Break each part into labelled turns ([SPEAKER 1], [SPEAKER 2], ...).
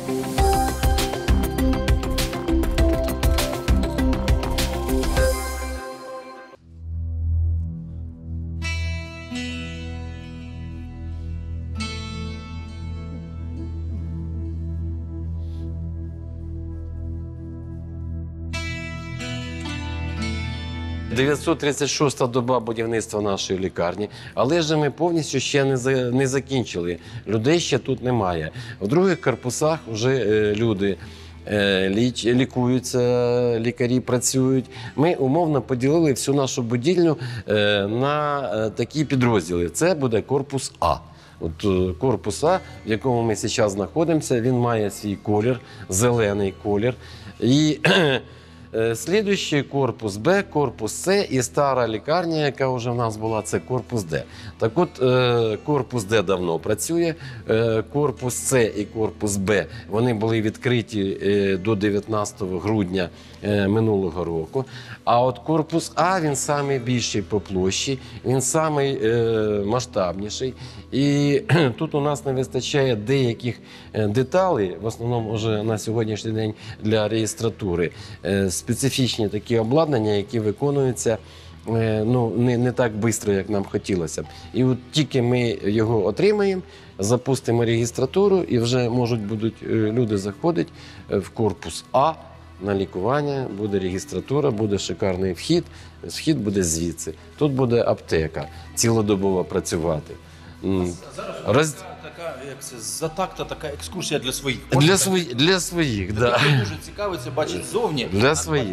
[SPEAKER 1] – 936-та доба будівництва нашої лікарні, але ж ми повністю ще не закінчили. Людей ще тут немає. В других корпусах вже люди лікуються, лікарі працюють. Ми умовно поділили всю нашу будівлю на такі підрозділи. Це буде корпус А. От корпус А, в якому ми зараз знаходимося, він має свій колір, зелений колір. І слідуючий корпус Б, корпус С і стара лікарня, яка вже в нас була, це корпус Д. Так от, корпус Д давно працює, корпус С і корпус Б, вони були відкриті до 19 грудня минулого року. А от корпус А, він найбільший по площі, він наймасштабніший. І тут у нас не вистачає деяких деталей, в основному вже на сьогоднішній день для реєстратури, специфічні такі обладнання, які виконуються не так швидко, як нам хотілося б. І от тільки ми його отримаємо, запустимо реєстратуру, і вже будуть люди заходити в корпус А на лікування, буде реєстратура, буде шикарний вхід, вхід буде звідси. Тут буде аптека цілодобово працювати.
[SPEAKER 2] Зараз така, як це, затакта, така екскурсія для своїх.
[SPEAKER 1] Для своїх, так.
[SPEAKER 2] Хто дуже цікавиться, бачить ззовні.
[SPEAKER 1] Для своїх.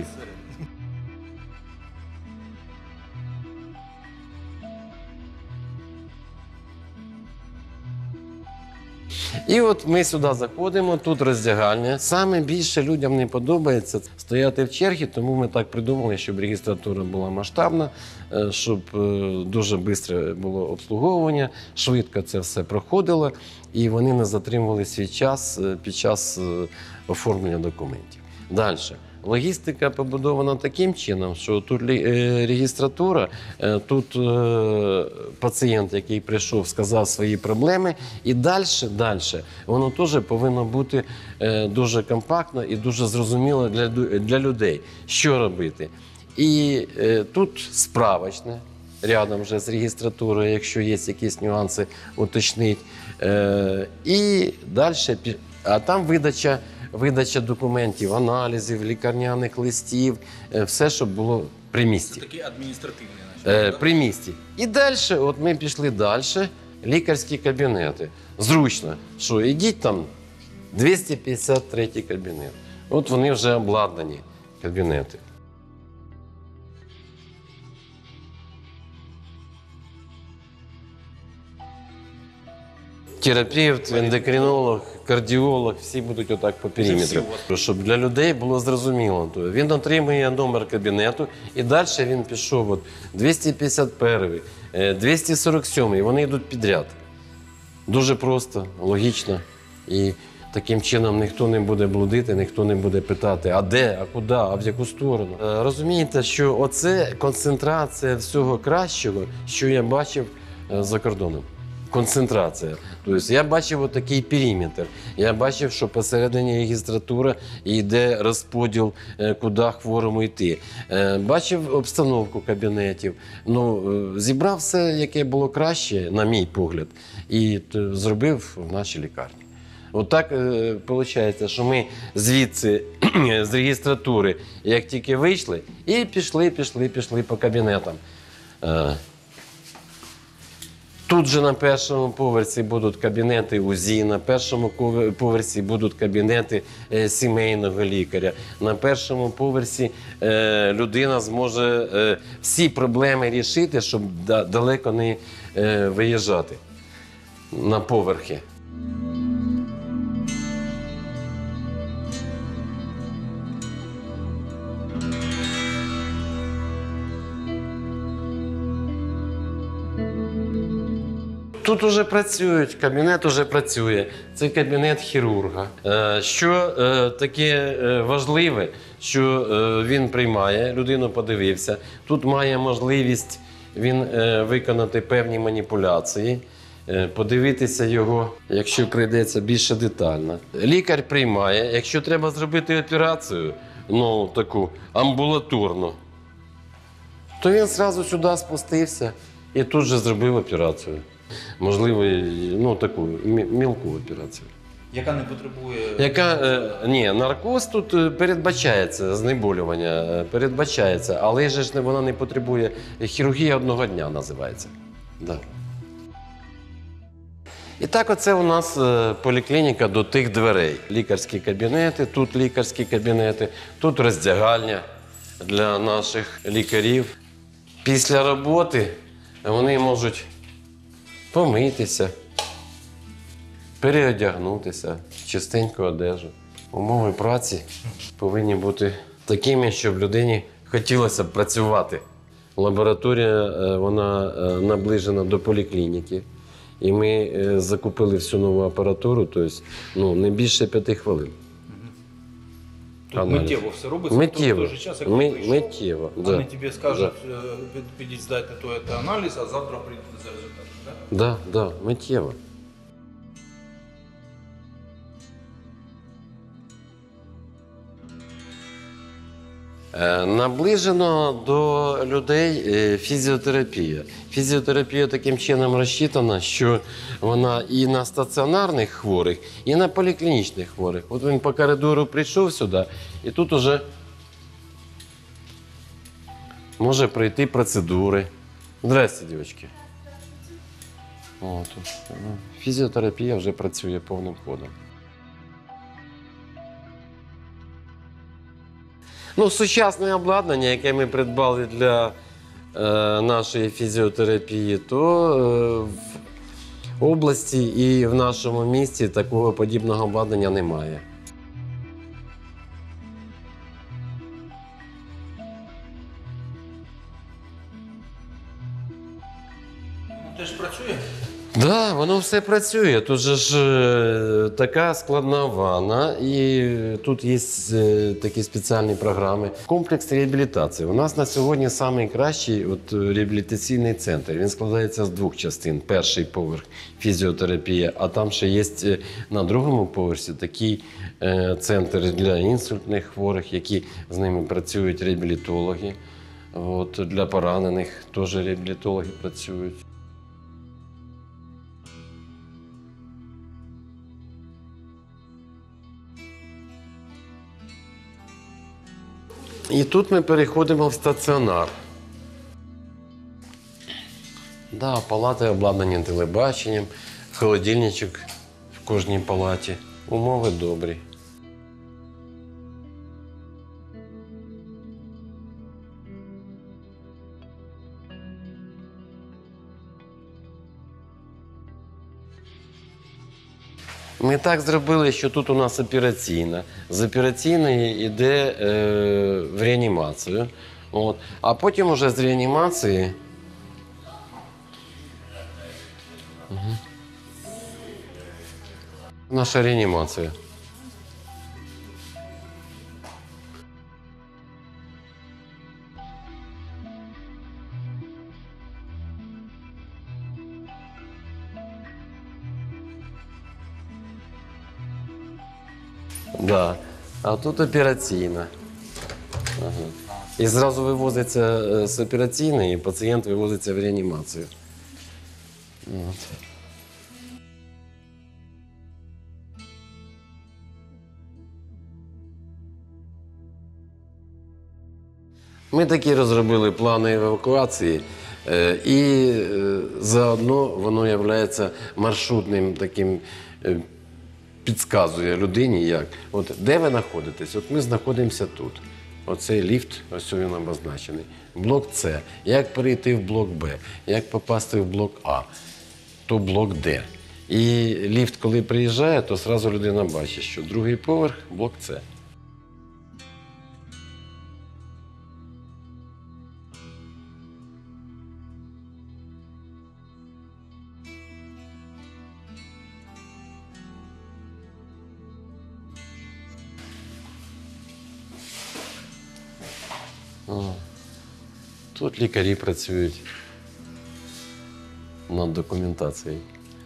[SPEAKER 1] І от ми сюди заходимо, тут роздягальня. Саме більше людям не подобається стояти в черзі, тому ми так придумали, щоб реєстратура була масштабна, щоб дуже швидко було обслуговування, швидко це все проходило, і вони не затримували свій час під час оформлення документів. Далі. Логістика побудована таким чином, що тут реєстратура, тут пацієнт, який прийшов, сказав свої проблеми, і далі воно теж повинно бути дуже компактно і дуже зрозуміло для людей, що робити. І тут справочне, рядом вже з реєстратурою, якщо є якісь нюанси, уточнить. І далі, а там видача документів, аналізів, лікарняних листів, все, щоб було при місті.
[SPEAKER 2] Це такі адміністративні.
[SPEAKER 1] При місті. І далі, от ми пішли далі, лікарські кабінети. Зручно, що ідіть там, 253 кабінет. От вони вже обладнані, кабінети. Терапевт, ендокринолог, кардіолог, всі будуть отак по периметру. Щоб для людей було зрозуміло. Він отримує номер кабінету і далі він пішов. От 251, 247, вони йдуть підряд. Дуже просто, логічно. І таким чином ніхто не буде блудити, ніхто не буде питати, а де, а куди, а в яку сторону. Розумієте, що оце концентрація всього кращого, що я бачив за кордоном. Концентрація. Тобто я бачив отакий периметр. Я бачив, що посередині реєстратура йде розподіл, куди хворому йти. Бачив обстановку кабінетів. Зібрав все, яке було краще, на мій погляд, і зробив в нашій лікарні. Отак виходить, що ми звідси, з реєстратури, як тільки вийшли, і пішли по кабінетам. Тут же на першому поверсі будуть кабінети УЗІ, на першому поверсі будуть кабінети сімейного лікаря. На першому поверсі людина зможе всі проблеми рішити, щоб далеко не виїжджати на поверхи. Тут вже працюють, кабінет вже працює. Це кабінет хірурга. Що таке важливе, що він приймає, людину подивився. Тут має можливість він виконати певні маніпуляції. подивитися його, якщо прийдеться, більше детально. Лікар приймає, якщо треба зробити операцію, ну таку амбулаторну, то він одразу сюди спустився і тут же зробив операцію. Можливо, ну таку мілку операцію.
[SPEAKER 2] Яка не потребує.
[SPEAKER 1] Ні, наркоз тут передбачається, знеболювання передбачається, але ж вона не потребує. Хірургія одного дня називається. Да. І так, оце у нас поліклініка до тих дверей. Лікарські кабінети, тут лікарські кабінети, тут роздягальня для наших лікарів. Після роботи вони можуть помитися, переодягнутися в чистеньку одежу. Умови праці повинні бути такими, щоб людині хотілося б працювати. Лабораторія вона наближена до поліклініки. І ми закупили всю нову апаратуру, тобто не більше 5 хвилин.
[SPEAKER 2] Тут миттєво все робиться,
[SPEAKER 1] Миттєво.
[SPEAKER 2] в той же час, як ти прийшов,
[SPEAKER 1] Миттєво.
[SPEAKER 2] вони тобі скажуть, підіть здайте той аналіз, а завтра прийдете за результатом. Так?
[SPEAKER 1] Да, миттєво. Наближено до людей фізіотерапія. Фізіотерапія таким чином розчитана, що вона і на стаціонарних хворих, і на поліклінічних хворих. От він по коридору прийшов сюди, і тут уже може пройти процедури. Здрасте, дівчатки. От. Фізіотерапія вже працює повним ходом. Сучасне обладнання, яке ми придбали для нашої фізіотерапії, то в області і в нашому місті такого подібного обладнання немає.
[SPEAKER 2] Теж працює?
[SPEAKER 1] Так, да, воно все працює. Тут же ж така складна ванна, і тут є такі спеціальні програми. Комплекс реабілітації. У нас на сьогодні найкращий реабілітаційний центр. Він складається з 2 частин. Перший поверх фізіотерапія, а там ще є на другому поверсі такий центр для інсультних хворих, які з ними працюють реабілітологи. Для поранених теж реабілітологи працюють. І тут ми переходимо в стаціонар. Да, палати обладнані телебаченням, холодильничок в кожній палаті. Умови добрі. Ми так зробили, що тут у нас операційна. З операційної йде в реанімацію. А потім уже з реанімації наша реанімація. Да. А тут операційна. Ага. І зразу вивозиться з операційної, і пацієнт вивозиться в реанімацію. От. Ми такі розробили плани евакуації, і заодно воно є маршрутним таким, підказує людині, як. Де ви знаходитесь? Ми знаходимося тут. Оцей ліфт, ось він обозначений. Блок С. Як перейти в блок Б? Як попасти в блок А? То блок Д. І ліфт, коли приїжджає, то одразу людина бачить, що другий поверх – блок С. Тут лікарі працюють над документацією.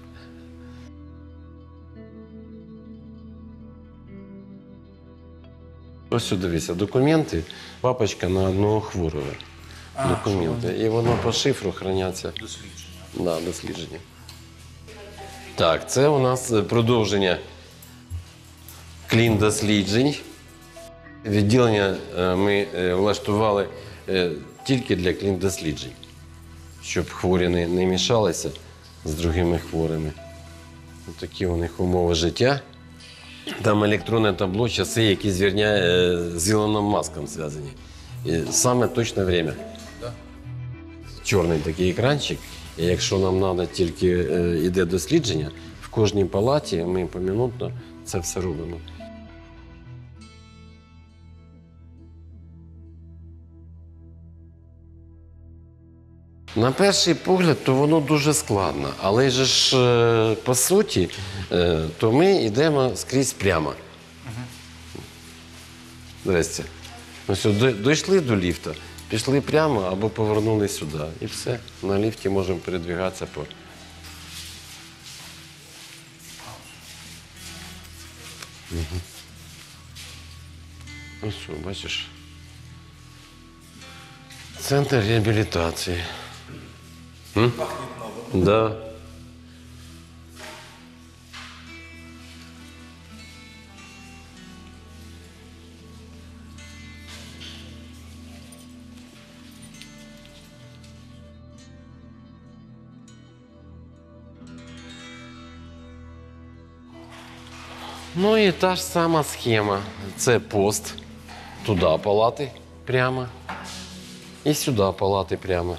[SPEAKER 1] Ось сюди дивися, документи, папочка на одного хворого. Документи. І воно по шифру храняться.
[SPEAKER 2] Дослідження.
[SPEAKER 1] Да, дослідження. Так, це у нас продовження клін-досліджень. Відділення ми влаштували тільки для клін-досліджень, щоб хворі не мішалися з другими хворими. Ось такі у них умови життя. Там електронне табло, часи, які з Ілоном Маском зв'язані. І саме точне время.
[SPEAKER 2] Да?
[SPEAKER 1] Чорний такий екранчик. І якщо нам треба тільки йде дослідження, в кожній палаті ми помінутно це все робимо. На перший погляд, то воно дуже складно, але ж по суті, то ми йдемо скрізь прямо. Здрасте. Ось дійшли до ліфта, пішли прямо або повернули сюди. І все. На ліфті можемо передвигатися по. Ось що, бачиш. Центр реабілітації.
[SPEAKER 2] Пахнет новим.
[SPEAKER 1] Да. Ну і та ж сама схема. Це пост. Туди палати прямо. І сюди палати прямо.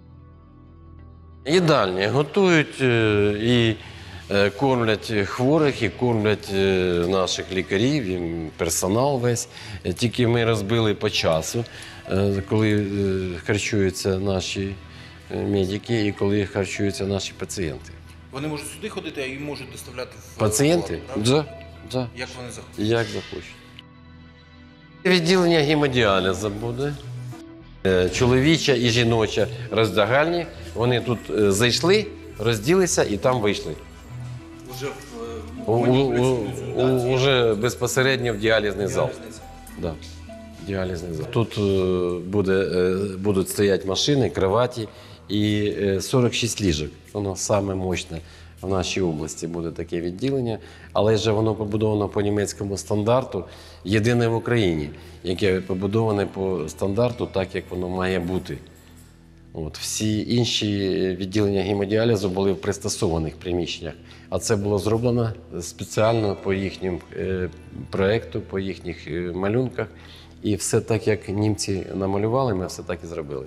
[SPEAKER 1] Їдальні готують і кормлять хворих, і кормлять наших лікарів, і персонал весь. Тільки ми розбили по часу, коли харчуються наші медики і коли харчуються наші пацієнти.
[SPEAKER 2] Вони можуть сюди ходити, а їм можуть доставляти в
[SPEAKER 1] Пацієнти?
[SPEAKER 2] палату, правда?
[SPEAKER 1] Да.
[SPEAKER 2] Як вони захочуть.
[SPEAKER 1] Як захочуть. Відділення гемодіалізу буде. Чоловіча і жіноча роздягальні. Вони тут зайшли, розділися і там вийшли.
[SPEAKER 2] Уже в
[SPEAKER 1] Уже безпосередньо в діалізний зал. Да. Діалізний зал. Тут будуть стояти машини, кроваті і 46 ліжок. Воно саме мощне в нашій області буде таке відділення, але ж воно побудовано по німецькому стандарту, єдине в Україні, яке побудоване по стандарту так, як воно має бути. От. Всі інші відділення гемодіалізу були в пристосованих приміщеннях, а це було зроблено спеціально по їхньому проєкту, по їхніх малюнках. І все так, як німці намалювали, ми все так і зробили.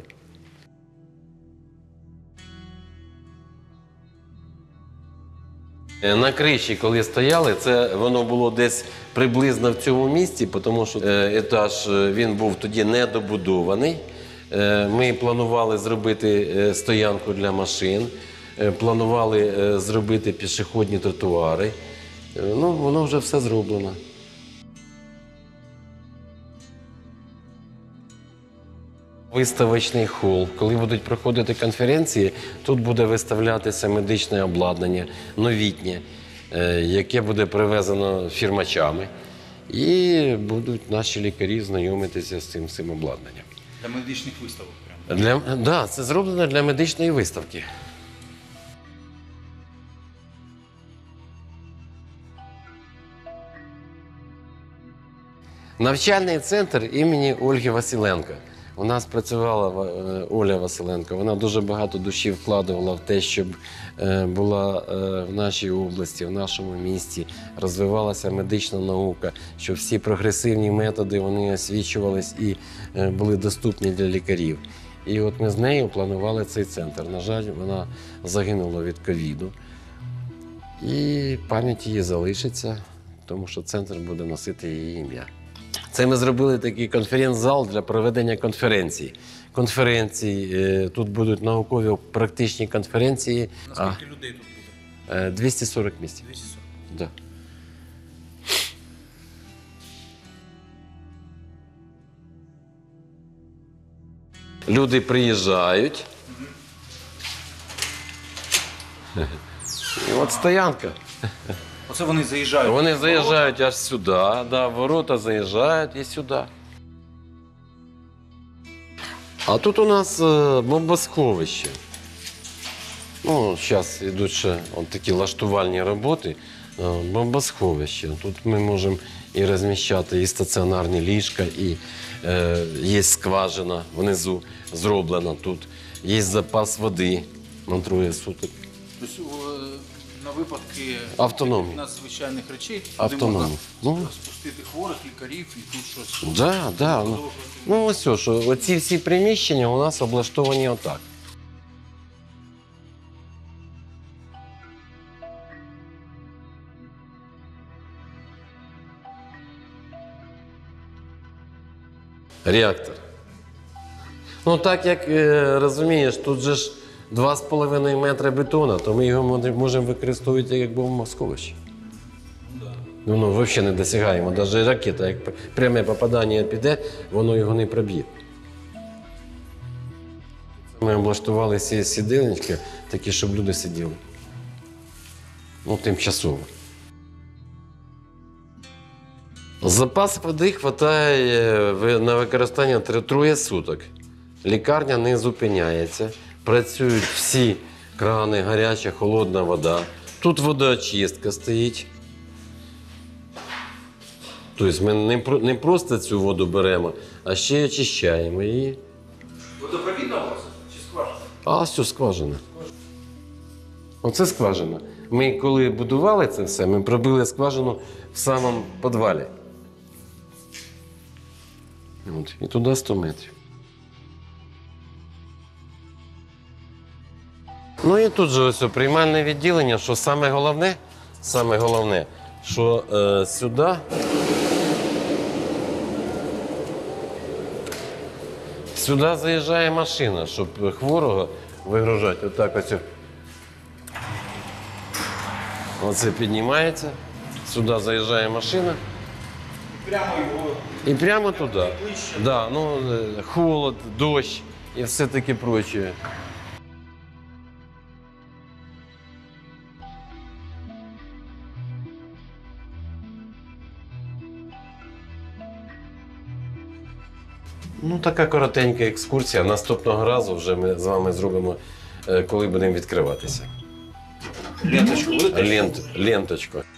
[SPEAKER 1] На криші, коли стояли, це воно було десь приблизно в цьому місці, тому що етаж він був тоді недобудований. Ми планували зробити стоянку для машин, планували зробити пішохідні тротуари. Ну, воно вже все зроблено. Виставочний хол. Коли будуть проходити конференції, тут буде виставлятися медичне обладнання, новітнє, яке буде привезено фірмачами. І будуть наші лікарі знайомитися з цим обладнанням.
[SPEAKER 2] Для медичних виставок прямо.
[SPEAKER 1] Да, це зроблено для медичної виставки. Навчальний центр імені Ольги Василенко. У нас працювала Оля Василенко. Вона дуже багато душі вкладувала в те, щоб була в нашій області, в нашому місті, розвивалася медична наука, щоб всі прогресивні методи вони освічувались і були доступні для лікарів. І от ми з нею планували цей центр. На жаль, вона загинула від ковіду. І пам'ять її залишиться, тому що центр буде носити її ім'я. Це ми зробили такий конференц-зал для проведення конференцій. Тут будуть наукові практичні конференції.
[SPEAKER 2] Наскільки людей тут буде?
[SPEAKER 1] 240 місць.
[SPEAKER 2] 240.
[SPEAKER 1] Да. Люди приїжджають. І от стоянка.
[SPEAKER 2] Оце вони заїжджають.
[SPEAKER 1] Вони заїжджають аж сюди, да, ворота заїжджають і сюди. А тут у нас бомбосховище. Ну, зараз йдуть ще от такі лаштувальні роботи. Бомбосховище. Тут ми можемо і розміщати і стаціонарні ліжка, і є скважина внизу зроблена тут. Є запас води на 3 суток.
[SPEAKER 2] Тобто на випадки
[SPEAKER 1] Автономні.
[SPEAKER 2] надзвичайних речей
[SPEAKER 1] Автономні.
[SPEAKER 2] де можна
[SPEAKER 1] Ну.
[SPEAKER 2] спустити хворих, лікарів і тут щось.
[SPEAKER 1] Да, да. Ну ось що, оці всі приміщення у нас облаштовані отак. Реактор. Ну так як розумієш, тут же ж 2,5 метри бетону, то ми його можемо використовувати як бомбосховище. Ну, взагалі не досягаємо. Навіть ракета, як пряме попадання піде, воно його не проб'є. Ми облаштували сидельнички такі, щоб люди сиділи. Ну, тимчасово. Запас води вистачає на використання 3 суток. Лікарня не зупиняється. Працюють всі крани, гаряча, холодна вода. Тут водоочистка стоїть. Тобто ми не просто цю воду беремо, а ще й очищаємо її.
[SPEAKER 2] Водопровідна у вас чи скважина?
[SPEAKER 1] А все скважина. Оце скважина. Ми коли будували це все, ми пробили скважину в самому підвалі. От, і туди 100 метрів. Ну і тут же ось приймальне відділення, що саме головне, що сюди заїжджає машина, щоб хворого вигружати. Отак ось. Оце піднімається, сюди заїжджає машина.
[SPEAKER 2] Прямо його.
[SPEAKER 1] І прямо туди. Да, ну, холод, дощ і все таке прочее. Ну, така коротенька екскурсія. Наступного разу вже ми з вами зробимо, коли будемо відкриватися.
[SPEAKER 2] Ленточку будете?
[SPEAKER 1] Ленточку.